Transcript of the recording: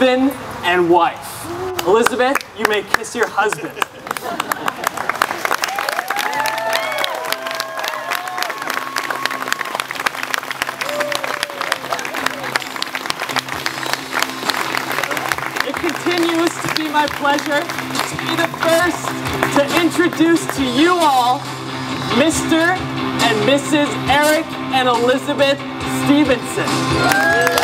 husband and wife. Elizabeth, you may kiss your husband. It continues to be my pleasure to be the first to introduce to you all Mr. and Mrs. Eric and Elizabeth Stevenson.